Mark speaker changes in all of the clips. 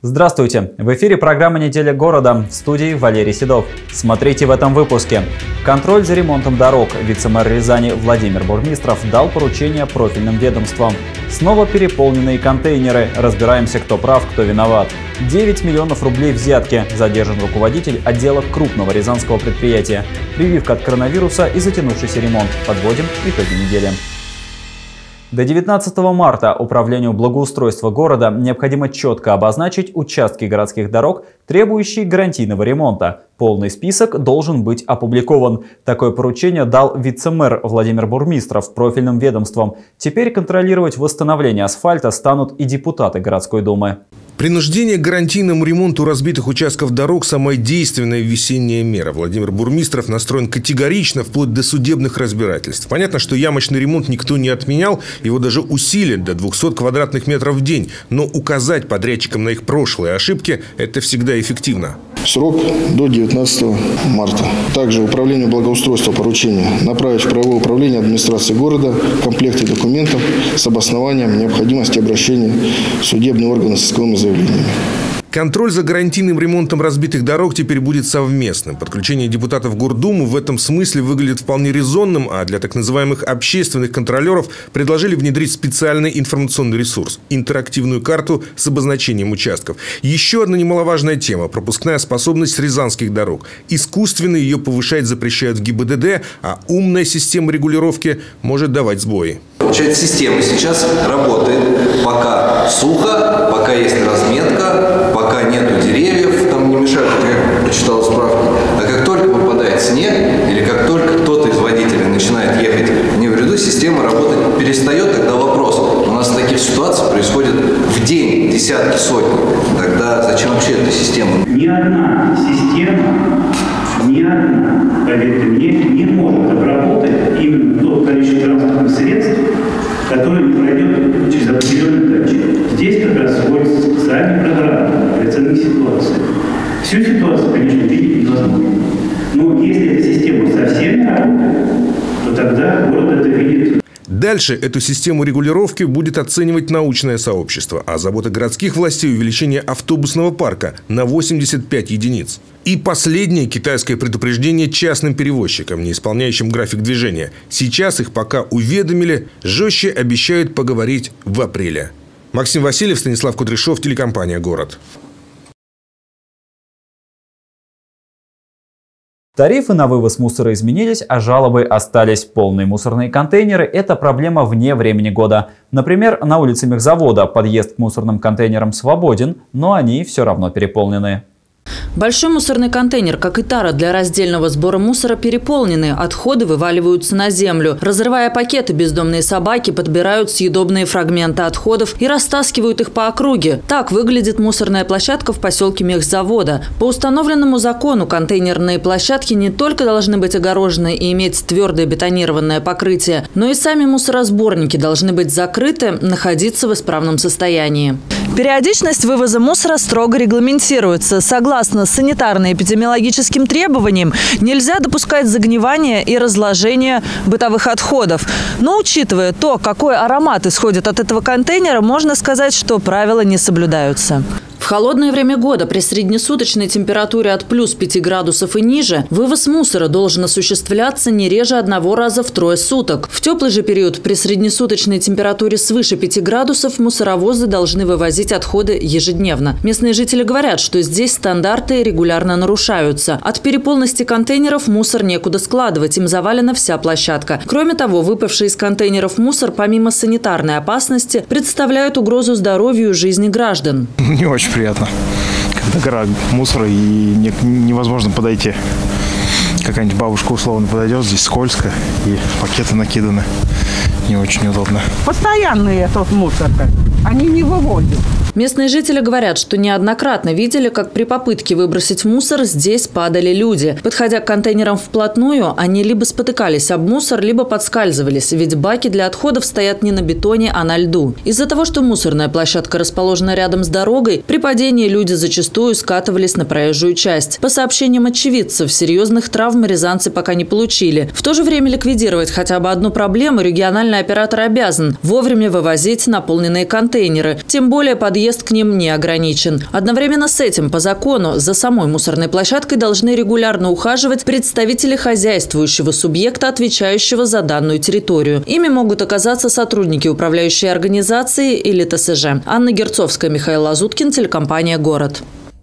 Speaker 1: Здравствуйте! В эфире программа «Неделя города», в студии Валерий Седов. Смотрите в этом выпуске. Контроль за ремонтом дорог. Вице-мэр Рязани Владимир Бурмистров дал поручение профильным ведомствам. Снова переполненные контейнеры. Разбираемся, кто прав, кто виноват. 9 миллионов рублей взятки. Задержан руководитель отдела крупного рязанского предприятия. Прививка от коронавируса и затянувшийся ремонт. Подводим итоги недели. До 19 марта Управлению благоустройства города необходимо четко обозначить участки городских дорог, требующие гарантийного ремонта. Полный список должен быть опубликован. Такое поручение дал вице-мэр Владимир Бурмистров профильным ведомствам. Теперь контролировать восстановление асфальта станут и депутаты городской думы.
Speaker 2: Принуждение к гарантийному ремонту разбитых участков дорог – самая действенная весенняя мера. Владимир Бурмистров настроен категорично, вплоть до судебных разбирательств. Понятно, что ямочный ремонт никто не отменял, его даже усилят до 200 квадратных метров в день. Но указать подрядчикам на их прошлые ошибки – это всегда эффективно.
Speaker 3: Срок до 19 марта. Также Управлению благоустройства поручение направить в правовое управление администрации города комплекты документов с обоснованием необходимости обращения в судебные органы с исковыми заявлениями.
Speaker 2: Контроль за гарантийным ремонтом разбитых дорог теперь будет совместным. Подключение депутатов в Гордуму в этом смысле выглядит вполне резонным, а для так называемых общественных контролеров предложили внедрить специальный информационный ресурс – интерактивную карту с обозначением участков. Еще одна немаловажная тема – пропускная способность рязанских дорог. Искусственно ее повышать запрещают в ГИБДД, а умная система регулировки может давать сбои.
Speaker 4: Получается, система сейчас работает, пока сухо, пока есть разметка, пока нету деревьев, там не мешают, как я прочитал справки. А как только попадает снег, или как только кто-то из водителей начинает ехать не в ряду, система работать перестает, тогда вопрос. У нас таких ситуаций происходит в день десятки, сотни. Тогда зачем вообще эта система?
Speaker 5: Ни одна система, поверьте мне, не может обработать именно то количество транспортных средств, которое не пройдет через определенный датчик. Здесь как раз вводится специальная программа для оценки ситуации. Всю ситуацию, конечно, видеть невозможно. Но если эта система совсем не работает, то тогда город это видит.
Speaker 2: Дальше эту систему регулировки будет оценивать научное сообщество, а забота городских властей – увеличение автобусного парка на 85 единиц. И последнее китайское предупреждение частным перевозчикам, не исполняющим график движения. Сейчас их пока уведомили, жестче обещают поговорить в апреле. Максим Васильев, Станислав Кудряшов, телекомпания «Город».
Speaker 1: Тарифы на вывоз мусора изменились, а жалобы остались. Полные мусорные контейнеры – это проблема вне времени года. Например, на улице Мехзавода подъезд к мусорным контейнерам свободен, но они все равно переполнены.
Speaker 6: Большой мусорный контейнер, как и тара для раздельного сбора мусора, переполнены. Отходы вываливаются на землю. Разрывая пакеты, бездомные собаки подбирают съедобные фрагменты отходов и растаскивают их по округе. Так выглядит мусорная площадка в поселке Мехзавода. По установленному закону контейнерные площадки не только должны быть огорожены и иметь твердое бетонированное покрытие, но и сами мусоросборники должны быть закрыты, находиться в исправном состоянии.
Speaker 7: Периодичность вывоза мусора строго регламентируется. Согласно санитарно-эпидемиологическим требованиям, нельзя допускать загнивания и разложения бытовых отходов. Но учитывая то, какой аромат исходит от этого контейнера, можно сказать, что правила не соблюдаются.
Speaker 6: В холодное время года при среднесуточной температуре от плюс 5 градусов и ниже вывоз мусора должен осуществляться не реже 1 раза в 3 суток. В теплый же период при среднесуточной температуре свыше 5 градусов мусоровозы должны вывозить отходы ежедневно. Местные жители говорят, что здесь стандарты регулярно нарушаются. От переполненности контейнеров мусор некуда складывать, им завалена вся площадка. Кроме того, выпавший из контейнеров мусор, помимо санитарной опасности, представляют угрозу здоровью и жизни граждан.
Speaker 8: Не очень приятно, когда гора мусора и невозможно подойти. Какая-нибудь бабушка условно подойдет, здесь скользко и пакеты накиданы. Не очень удобно.
Speaker 9: Постоянный этот мусор, они не выводят.
Speaker 6: Местные жители говорят, что неоднократно видели, как при попытке выбросить мусор здесь падали люди. Подходя к контейнерам вплотную, они либо спотыкались об мусор, либо подскальзывались, ведь баки для отходов стоят не на бетоне, а на льду. Из-за того, что мусорная площадка расположена рядом с дорогой, при падении люди зачастую скатывались на проезжую часть. По сообщениям очевидцев, серьезных травм рязанцы пока не получили. В то же время ликвидировать хотя бы одну проблему региональный оператор обязан – вовремя вывозить наполненные контейнеры. Тем более подъезд въезд к ним не ограничен. Одновременно с этим, по закону, за самой мусорной площадкой должны регулярно ухаживать представители хозяйствующего субъекта, отвечающего за данную территорию. Ими могут оказаться сотрудники управляющей организации или ТСЖ. Анна Герцовская, Михаил Лазуткин, телекомпания «Город».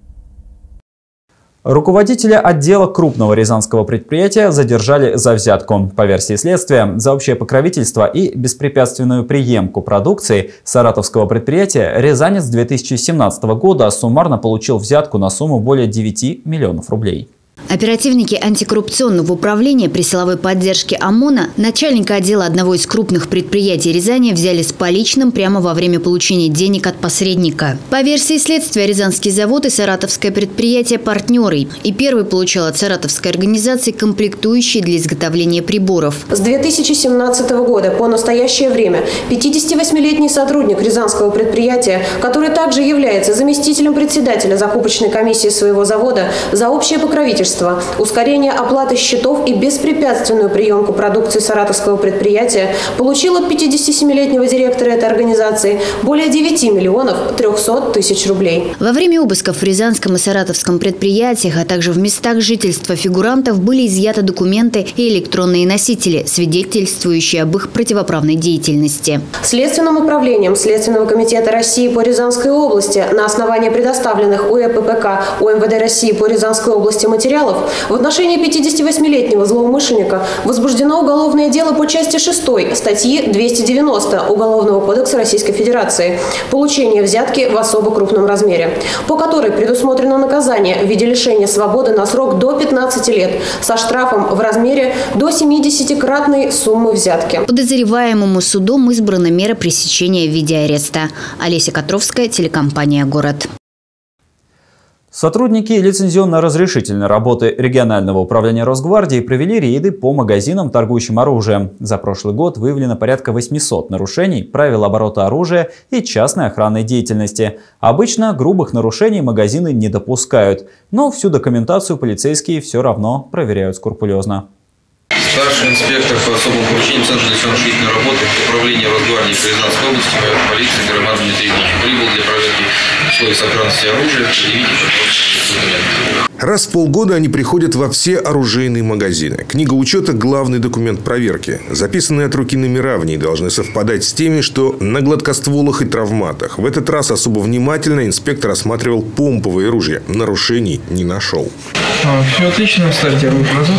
Speaker 1: Руководителя отдела крупного рязанского предприятия задержали за взятку. По версии следствия, за общее покровительство и беспрепятственную преемку продукции саратовского предприятия рязанец 2017 года суммарно получил взятку на сумму более 9 миллионов рублей.
Speaker 10: Оперативники антикоррупционного управления при силовой поддержке ОМОНа начальника отдела одного из крупных предприятий Рязани взяли с поличным прямо во время получения денег от посредника. По версии следствия, Рязанский завод и саратовское предприятие – партнеры. И первый получал от саратовской организации комплектующие для изготовления приборов.
Speaker 11: С 2017 года по настоящее время 58-летний сотрудник рязанского предприятия, который также является заместителем председателя закупочной комиссии своего завода, за общее покровительство, ускорение оплаты счетов и беспрепятственную приемку продукции саратовского предприятия получил от 57-летнего директора этой организации более 9 миллионов 300 тысяч рублей.
Speaker 10: Во время обысков в рязанском и саратовском предприятиях, а также в местах жительства фигурантов были изъяты документы и электронные носители, свидетельствующие об их противоправной деятельности.
Speaker 11: Следственным управлением Следственного комитета России по Рязанской области на основании предоставленных УЭППК УМВД России по Рязанской области материалов в отношении 58-летнего злоумышленника возбуждено уголовное дело по части 6 статьи 290 Уголовного кодекса Российской Федерации «Получение взятки в особо крупном размере», по которой предусмотрено наказание в виде лишения свободы на срок до 15 лет со штрафом в размере до 70-кратной суммы взятки.
Speaker 10: Подозреваемому судом избрана мера пресечения в виде ареста. Олеся Котровская, телекомпания «Город».
Speaker 1: Сотрудники лицензионно-разрешительной работы регионального управления Росгвардии провели рейды по магазинам, торгующим оружием. За прошлый год выявлено порядка 800 нарушений правил оборота оружия и частной охранной деятельности. Обычно грубых нарушений магазины не допускают, но всю документацию полицейские все равно проверяют скрупулезно.
Speaker 12: Старший инспектор по особым поручениям Центра лицензионно-разрешительной работы Управления Росгвардии по Рязанской области полиции Роман Дмитриевич прибыл для проверки условий сохранности оружия.
Speaker 2: Раз в полгода они приходят во все оружейные магазины. Книга учета – главный документ проверки. Записанные от руки номера в ней должны совпадать с теми, что на гладкостволах и травматах. В этот раз особо внимательно инспектор осматривал помповые ружья. Нарушений не нашел.
Speaker 12: Все отлично. Ставьте оружие назад.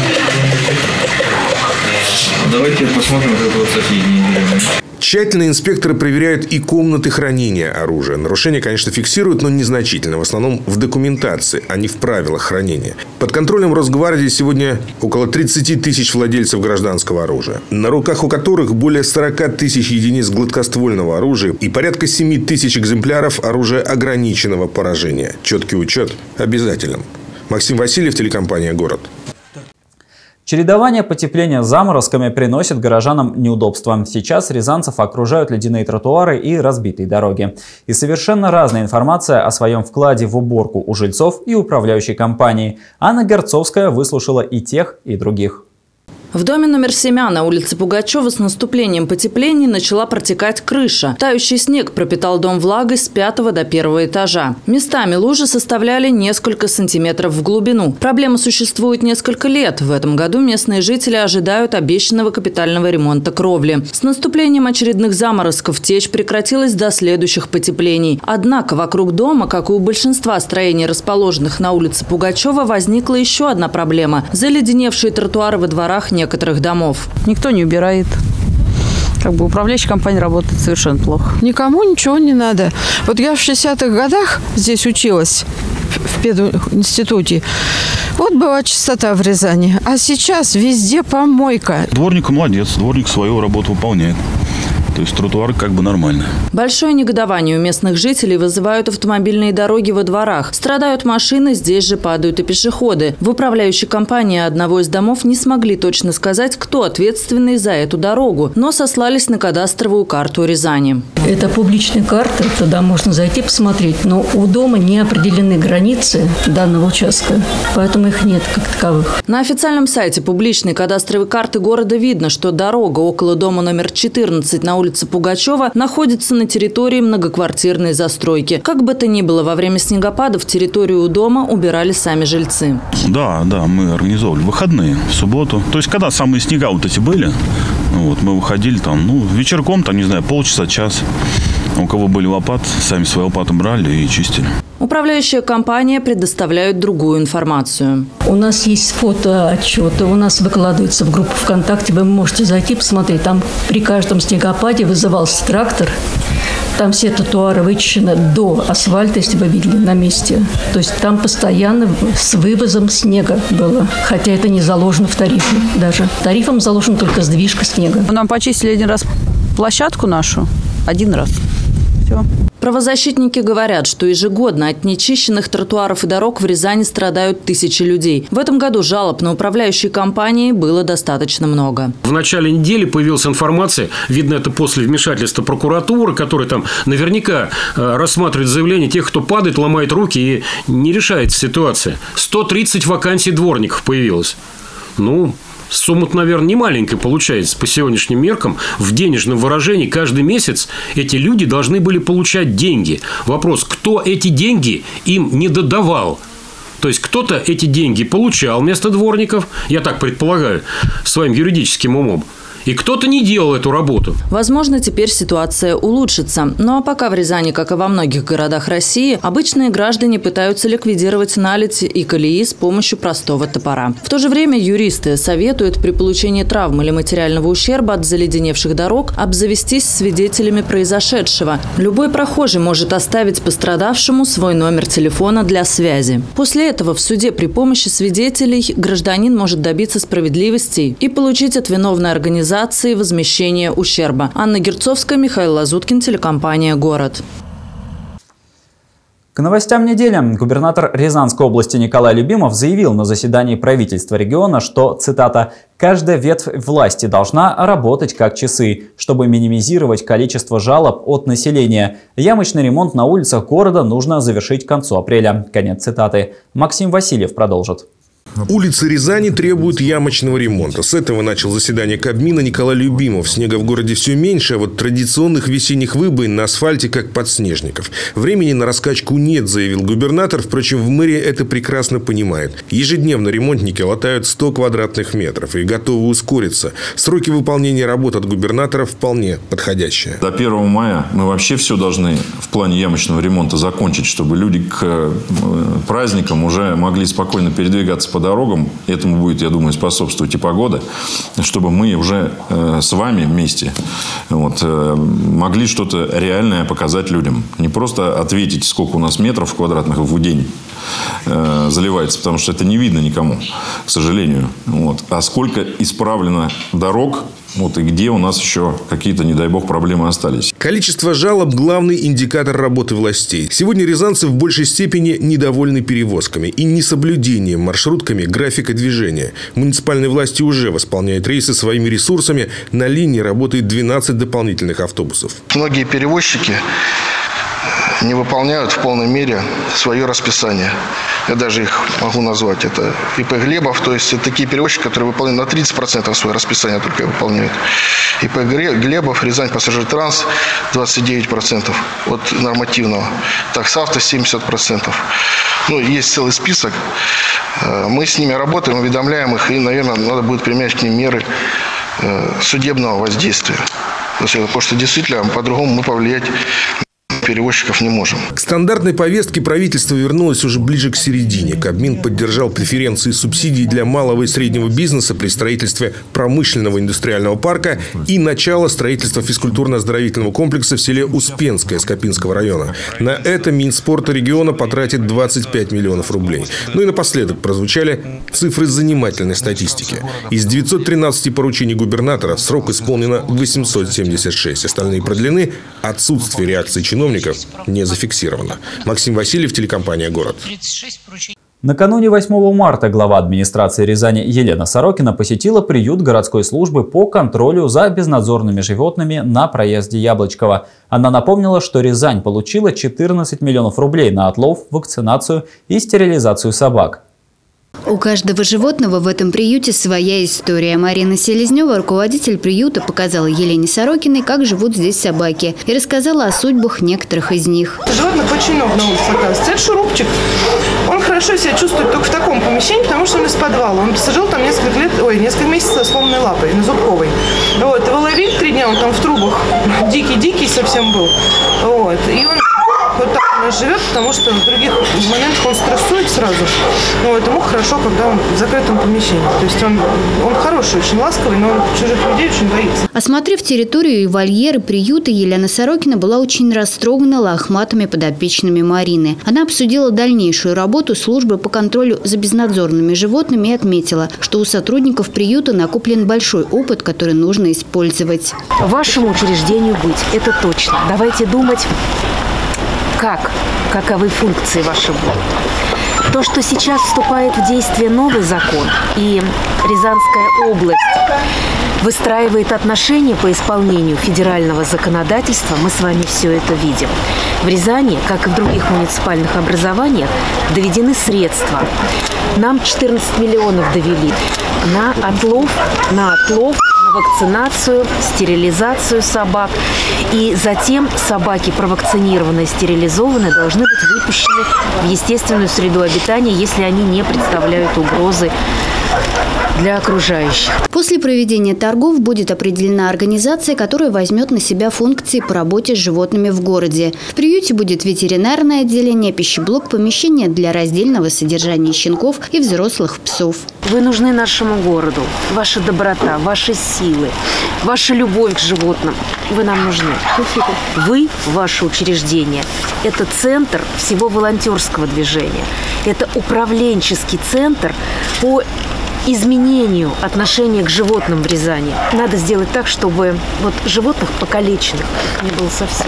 Speaker 12: Давайте посмотрим, как вот соседние.
Speaker 2: Тщательно инспекторы проверяют и комнаты хранения оружия. Нарушения, конечно, фиксируют, но незначительно. В основном в документации, а не в правилах хранения. Под контролем Росгвардии сегодня около 30 тысяч владельцев гражданского оружия, на руках у которых более 40 тысяч единиц гладкоствольного оружия и порядка 7 тысяч экземпляров оружия ограниченного поражения. Четкий учет обязателен. Максим Васильев, телекомпания «Город».
Speaker 1: Чередование потепления с заморозками приносит горожанам неудобства. Сейчас рязанцев окружают ледяные тротуары и разбитые дороги. И совершенно разная информация о своем вкладе в уборку у жильцов и управляющей компании. Анна Герцовская выслушала и тех, и других.
Speaker 6: В доме номер 7 на улице Пугачева с наступлением потепления начала протекать крыша. Тающий снег пропитал дом влагой с 5 до 1 этажа. Местами лужи составляли несколько сантиметров в глубину. Проблема существует несколько лет. В этом году местные жители ожидают обещанного капитального ремонта кровли. С наступлением очередных заморозков течь прекратилась до следующих потеплений. Однако вокруг дома, как и у большинства строений, расположенных на улице Пугачева, возникла еще одна проблема – заледеневшие тротуары во дворах некоторых домов.
Speaker 9: Никто не убирает. Управляющая компания работает совершенно плохо. Никому ничего не надо. Вот я в 60-х годах здесь училась в пединституте. Вот была чистота в Рязани. А сейчас везде помойка.
Speaker 13: Дворник молодец. Дворник свою работу выполняет. То есть тротуар как бы нормально.
Speaker 6: Большое негодование у местных жителей вызывают автомобильные дороги во дворах. Страдают машины, здесь же падают и пешеходы. В управляющей компании одного из домов не смогли точно сказать, кто ответственный за эту дорогу, но сослались на кадастровую карту Рязани.
Speaker 14: Это публичная карта, туда можно зайти посмотреть, но у дома не определены границы данного участка, поэтому их нет как таковых.
Speaker 6: На официальном сайте публичной кадастровой карты города видно, что дорога около дома номер 14 на улице улице Пугачева находится на территории многоквартирной застройки. Как бы то ни было, во время снегопадов территорию у дома убирали сами жильцы.
Speaker 13: Да, мы организовывали выходные в субботу. То есть, когда самые снега вот эти были, мы выходили там, вечерком, не знаю, полчаса, час. У кого были лопаты, сами свои лопаты брали и чистили.
Speaker 6: Управляющая компания предоставляет другую информацию.
Speaker 14: У нас есть фотоотчеты, у нас выкладывается в группу ВКонтакте. Вы можете зайти, посмотреть. Там при каждом снегопаде вызывался трактор. Там все тротуары вычищены до асфальта, если вы видели, на месте. То есть там постоянно с вывозом снега было. Хотя это не заложено в тарифе даже. Тарифом заложена только сдвижка снега.
Speaker 9: Нам почистили один раз площадку нашу. Один раз. Все.
Speaker 6: Правозащитники говорят, что ежегодно от нечищенных тротуаров и дорог в Рязани страдают тысячи людей. В этом году жалоб на управляющие компании было достаточно много.
Speaker 15: В начале недели появилась информация, видно это после вмешательства прокуратуры, которая там наверняка рассматривает заявления тех, кто падает, ломает руки и не решается ситуация. 130 вакансий дворников появилось. Сумма-то, наверное, не маленькая получается по сегодняшним меркам. В денежном выражении каждый месяц эти люди должны были получать деньги. Вопрос, кто эти деньги им не додавал? То есть, кто-то эти деньги получал вместо дворников, я так предполагаю, своим юридическим умом. И кто-то не делал эту работу.
Speaker 6: Возможно, теперь ситуация улучшится. Ну а пока в Рязани, как и во многих городах России, обычные граждане пытаются ликвидировать наледь и колеи с помощью простого топора. В то же время юристы советуют при получении травм или материального ущерба от заледеневших дорог обзавестись свидетелями произошедшего. Любой прохожий может оставить пострадавшему свой номер телефона для связи. После этого в суде при помощи свидетелей гражданин может добиться справедливости и получить от виновной организации возмещения ущерба. Анна Герцовская, Михаил Лазуткин, телекомпания «Город».
Speaker 1: К новостям недели. Губернатор Рязанской области Николай Любимов заявил на заседании правительства региона, что, цитата, «каждая ветвь власти должна работать как часы, чтобы минимизировать количество жалоб от населения. Ямочный ремонт на улицах города нужно завершить к концу апреля». Конец цитаты. Максим Васильев продолжит.
Speaker 2: Улицы Рязани требуют ямочного ремонта. С этого начал заседание Кабмина Николай Любимов. Снега в городе все меньше, а вот традиционных весенних выбоин на асфальте как подснежников. Времени на раскачку нет, заявил губернатор. Впрочем, в мэрии это прекрасно понимает. Ежедневно ремонтники латают 100 квадратных метров и готовы ускориться. Сроки выполнения работ от губернатора вполне подходящие.
Speaker 16: До 1 мая мы вообще все должны в плане ямочного ремонта закончить, чтобы люди к праздникам уже могли спокойно передвигаться по дорогам. Этому будет, я думаю, способствовать и погода, чтобы мы уже с вами вместе могли что-то реальное показать людям. Не просто ответить, сколько у нас метров квадратных в день заливается, потому что это не видно никому, к сожалению. А сколько исправлено дорог, и где у нас еще какие-то, не дай бог, проблемы остались.
Speaker 2: Количество жалоб – главный индикатор работы властей. Сегодня рязанцы в большей степени недовольны перевозками и несоблюдением маршрутками графика движения. Муниципальные власти уже восполняют рейсы своими ресурсами. На линии работает 12 дополнительных автобусов.
Speaker 3: Многие перевозчики не выполняют в полной мере свое расписание. Я даже их могу назвать. Это ИП «Глебов», то есть это такие перевозчики, которые выполняют на 30% свое расписание только выполняют. ИП «Глебов», Рязань Пассажиртранс 29% от нормативного. Таксавто 70%. Есть целый список. Мы с ними работаем, уведомляем их, и, наверное, надо будет применять к ним меры судебного воздействия. Потому что действительно по-другому мы повлиять перевозчиков не можем.
Speaker 2: К стандартной повестке правительство вернулось уже ближе к середине. Кабмин поддержал преференции и субсидии для малого и среднего бизнеса при строительстве промышленного индустриального парка и начало строительства физкультурно-оздоровительного комплекса в селе Успенское Скопинского района. На это Минспорта региона потратит 25 миллионов рублей. И напоследок прозвучали цифры занимательной статистики. Из 913 поручений губернатора срок исполнено 876. Остальные продлены. Отсутствие реакции чиновников не зафиксировано. Максим Васильев, телекомпания «Город».
Speaker 1: Накануне 8 марта глава администрации Рязани Елена Сорокина посетила приют городской службы по контролю за безнадзорными животными на проезде Яблочково. Она напомнила, что Рязань получила 14 миллионов рублей на отлов, вакцинацию и стерилизацию собак.
Speaker 10: У каждого животного в этом приюте своя история. Марина Селезнева, руководитель приюта, показала Елене Сорокиной, как живут здесь собаки, и рассказала о судьбах некоторых из них.
Speaker 17: Животных очень много на улице оказывается. Это шурупчик. Он хорошо себя чувствует только в таком помещении, потому что он из подвала. Он сожил там несколько месяцев со сломанной лапой, на зубковой. Вот. Его ловили 3 дня, он там в трубах дикий совсем был. Вот. И он вот так у нас живет, потому что в других моментах он стрессует сразу. Вот. Ему хорошо, когда он в закрытом помещении. То есть он хороший, очень ласковый, но он чужих людей очень боится.
Speaker 10: Осмотрев территорию и вольеры приюта, Елена Сорокина была очень растрогана лохматыми подопечными Марины. Она обсудила дальнейшую работу службы по контролю за безнадзорными животными и отметила, что у сотрудников приюта накоплен большой опыт, который нужно использовать.
Speaker 18: Вашему учреждению быть, это точно. Давайте думать, каковы функции ваши будут. То, что сейчас вступает в действие новый закон, и Рязанская область выстраивает отношения по исполнению федерального законодательства, мы с вами все это видим. В Рязани, как и в других муниципальных образованиях, доведены средства. Нам 14 миллионов довели на отлов, на вакцинацию, стерилизацию собак. И затем собаки, провакцинированные, стерилизованные, должны быть выпущены в естественную среду обитания, если они не представляют угрозы для окружающих.
Speaker 10: После проведения торгов будет определена организация, которая возьмет на себя функции по работе с животными в городе. В приюте будет ветеринарное отделение, пищеблок, помещение для раздельного содержания щенков и взрослых псов.
Speaker 18: Вы нужны нашему городу. Ваша доброта, ваши силы, ваша любовь к животным. Вы нам нужны. Вы, ваше учреждение, это центр всего волонтерского движения. Это управленческий центр по изменению отношения к животным в Рязани. Надо сделать так, чтобы животных покалеченных не было совсем.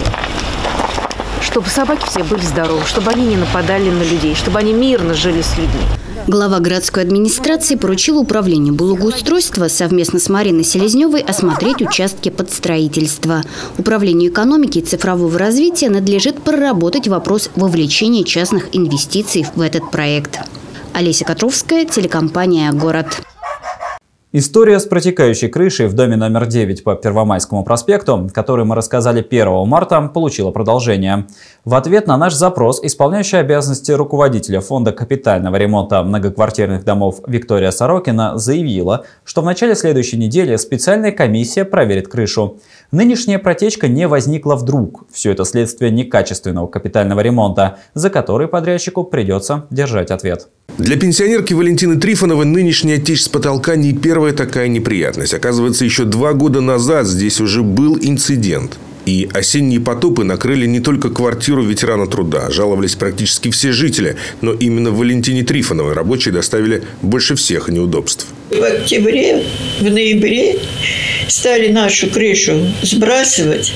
Speaker 18: Чтобы собаки все были здоровы, чтобы они не нападали на людей, чтобы они мирно жили с людьми.
Speaker 10: Глава городской администрации поручил управлению благоустройства совместно с Мариной Селезневой осмотреть участки под строительство. Управлению экономики и цифрового развития надлежит проработать вопрос вовлечения частных инвестиций в этот проект. Олеся Котровская, телекомпания «Город».
Speaker 1: История с протекающей крышей в доме номер 9 по Первомайскому проспекту, который мы рассказали 1 марта, получила продолжение. В ответ на наш запрос исполняющая обязанности руководителя фонда капитального ремонта многоквартирных домов Виктория Сорокина заявила, что в начале следующей недели специальная комиссия проверит крышу. Нынешняя протечка не возникла вдруг. Все это следствие некачественного капитального ремонта, за который подрядчику придется держать ответ.
Speaker 2: Для пенсионерки Валентины Трифоновой нынешняя течь с потолка не первая такая неприятность. Оказывается, еще 2 года назад здесь уже был инцидент. И осенние потопы накрыли не только квартиру ветерана труда. Жаловались практически все жители. Но именно Валентине Трифоновой рабочие доставили больше всех неудобств.
Speaker 19: В октябре, в ноябре стали нашу крышу сбрасывать,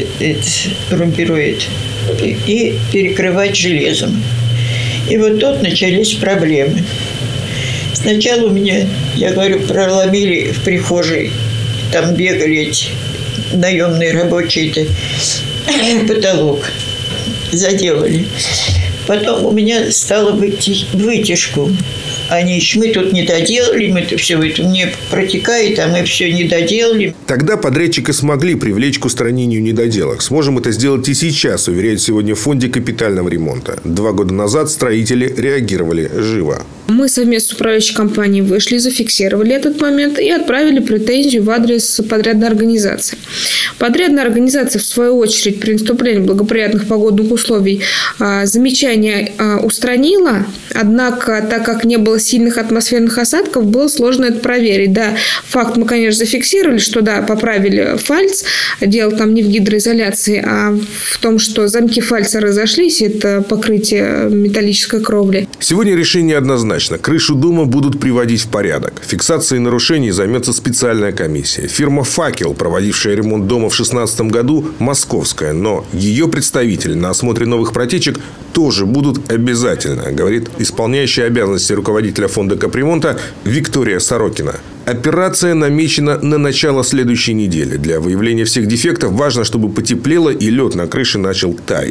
Speaker 19: румпирует, и перекрывать железом. И вот тут начались проблемы. Сначала у меня, я говорю, проломили в прихожей, там бегали эти наемные рабочие-то, потолок заделали. Потом у меня стало вытяжку. Мы тут не доделали, мы все это мне протекает, а мы все не доделали.
Speaker 2: Тогда подрядчика смогли привлечь к устранению недоделок. Сможем это сделать и сейчас, уверяют сегодня в фонде капитального ремонта. 2 года назад строители реагировали живо.
Speaker 20: Мы совместно с управляющей компанией вышли, зафиксировали этот момент и отправили претензию в адрес подрядной организации. Подрядная организация, в свою очередь, при наступлении благоприятных погодных условий замечания устранила. Однако, так как не было сильных атмосферных осадков, было сложно это проверить. Да, факт мы, конечно, зафиксировали, что да, поправили фальц. Дело там не в гидроизоляции, а в том, что замки фальца разошлись. Это покрытие металлической кровли.
Speaker 2: Сегодня решение однозначно. Крышу дома будут приводить в порядок. Фиксацией нарушений займется специальная комиссия. Фирма «Факел», проводившая ремонт дома в 2016 году, московская. Но ее представители на осмотре новых протечек тоже будут обязательно, говорит исполняющая обязанности руководителя фонда капремонта Виктория Сорокина. Операция намечена на начало следующей недели. Для выявления всех дефектов важно, чтобы потеплело и лед на крыше начал таять.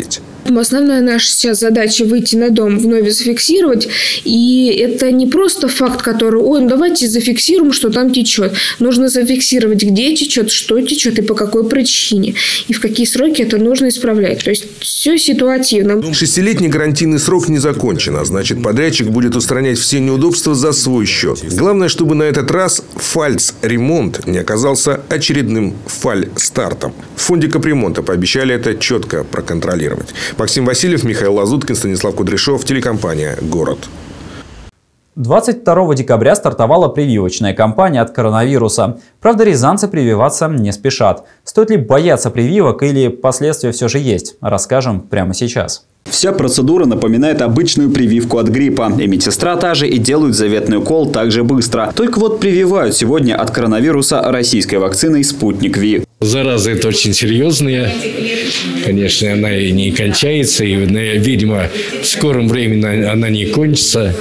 Speaker 20: Основная наша сейчас задача выйти на дом, вновь зафиксировать. И это не просто факт, который, давайте зафиксируем, что там течет. Нужно зафиксировать, где течет, что течет и по какой причине. И в какие сроки это нужно исправлять. То есть все ситуативно.
Speaker 2: 6-летний гарантийный срок не закончен, а значит, подрядчик будет устранять все неудобства за свой счет. Главное, чтобы на этот раз фальц-ремонт не оказался очередным фальстартом. В фонде капремонта пообещали это четко проконтролировать. Максим Васильев, Михаил Лазуткин, Станислав Кудряшов, телекомпания «Город».
Speaker 1: 22 декабря стартовала прививочная кампания от коронавируса. Правда, рязанцы прививаться не спешат. Стоит ли бояться прививок или последствия все же есть? Расскажем прямо сейчас.
Speaker 21: Вся процедура напоминает обычную прививку от гриппа. И медсестра та же, и делают заветный укол так же быстро. Только вот прививают сегодня от коронавируса российской вакциной «Спутник Ви».
Speaker 22: Зараза это очень серьезная. Конечно, она и не кончается. И, видимо, в скором времени она не кончится.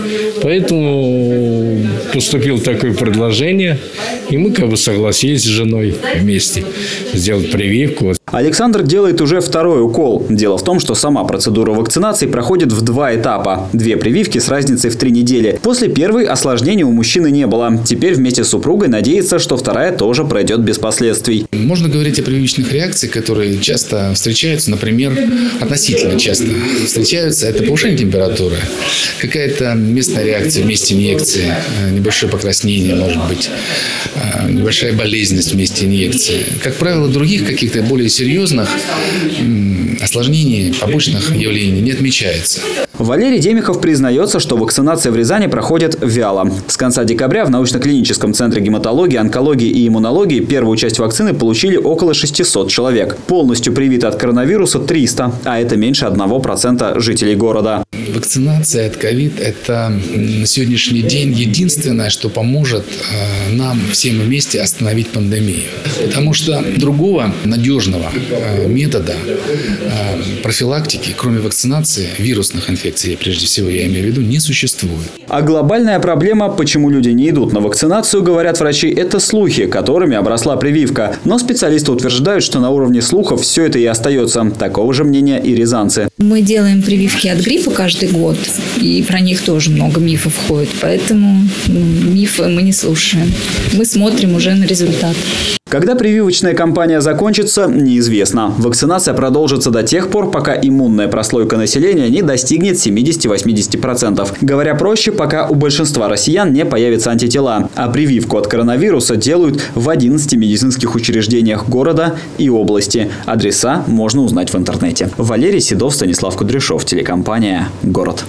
Speaker 22: Поэтому поступило такое предложение. И мы согласились с женой вместе сделать прививку.
Speaker 21: Александр делает уже второй укол. Дело в том, что сама процедура вакцинации проходит в 2 этапа. 2 прививки с разницей в 3 недели. После первой осложнений у мужчины не было. Теперь вместе с супругой надеется, что вторая тоже пройдет без последствий.
Speaker 23: Можно говорить о прививочных реакциях, которые часто встречаются, например, относительно часто встречаются. Это повышение температуры, какая-то местная реакция в месте инъекции, небольшое покраснение, может быть, небольшая болезненность в месте инъекции. Как правило, других каких-то более серьезных осложнений, побочных явлений не отмечается.
Speaker 21: Валерий Демихов признается, что вакцинация в Рязани проходит вяло. С конца декабря в научно-клиническом центре гематологии, онкологии и иммунологии первую часть вакцины получили около 600 человек. Полностью привиты от коронавируса 300, а это меньше 1% жителей города.
Speaker 23: Вакцинация от ковид – это на сегодняшний день единственное, что поможет нам всем вместе остановить пандемию. Потому что другого надежного метода профилактики, кроме вакцинации вирусных инфекций, прежде всего я имею в виду, не существует.
Speaker 21: А глобальная проблема, почему люди не идут на вакцинацию, говорят врачи, это слухи, которыми обросла прививка. Но специалисты утверждают, что на уровне слухов все это и остается. Такого же мнения и рязанцы.
Speaker 24: Мы делаем прививки от гриппа каждый год, и про них тоже много мифов ходит. Поэтому мифы мы не слушаем. Мы смотрим уже на результат.
Speaker 21: Когда прививочная кампания закончится, неизвестно. Вакцинация продолжится до тех пор, пока иммунная прослойка населения не достигнет 70-80%. Говоря проще, пока у большинства россиян не появятся антитела. А прививку от коронавируса делают в 11 медицинских учреждениях города и области. Адреса можно узнать в интернете. Валерий Седов, Станислав Кудряшов, телекомпания «Город».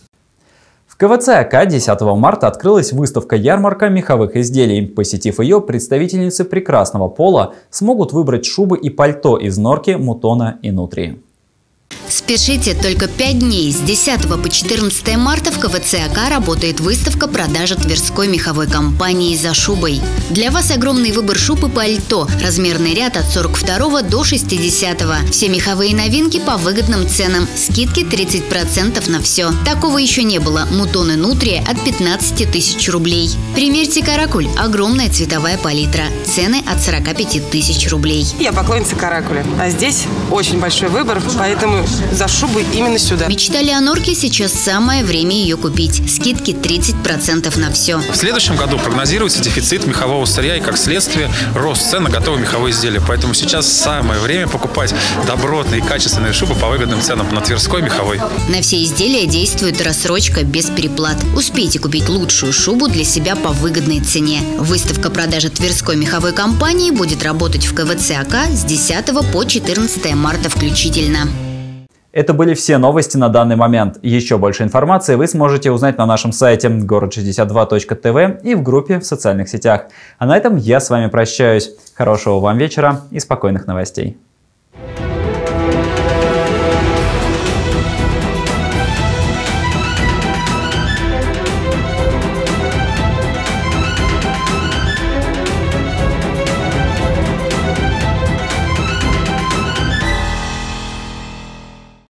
Speaker 1: В КВЦ АК 10 марта открылась выставка-ярмарка меховых изделий. Посетив ее, представительницы прекрасного пола смогут выбрать шубы и пальто из норки, мутона и нутрии.
Speaker 10: Спешите, только 5 дней. С 10 по 14 марта в КВЦ АК работает выставка продажи Тверской меховой компании «За шубой». Для вас огромный выбор шуб и пальто. Размерный ряд от 42 до 60. Все меховые новинки по выгодным ценам. Скидки 30% на все. Такого еще не было. Мутон и нутрия от 15 тысяч рублей. Примерьте каракуль. Огромная цветовая палитра. Цены от 45 тысяч рублей.
Speaker 25: Я поклонница каракуля. А здесь очень большой выбор, поэтому за шубы именно сюда.
Speaker 10: Мечтали о норке, сейчас самое время ее купить. Скидки 30% на все.
Speaker 26: В следующем году прогнозируется дефицит мехового сырья и, как следствие, рост цен на готовые меховые изделия. Поэтому сейчас самое время покупать добротные и качественные шубы по выгодным ценам на Тверской меховой.
Speaker 10: На все изделия действует рассрочка без переплат. Успейте купить лучшую шубу для себя по выгодной цене. Выставка продажи Тверской меховой компании будет работать в КВЦ АК с 10 по 14 марта включительно.
Speaker 1: Это были все новости на данный момент. Еще больше информации вы сможете узнать на нашем сайте город62.тв и в группе в социальных сетях. А на этом я с вами прощаюсь. Хорошего вам вечера и спокойных новостей.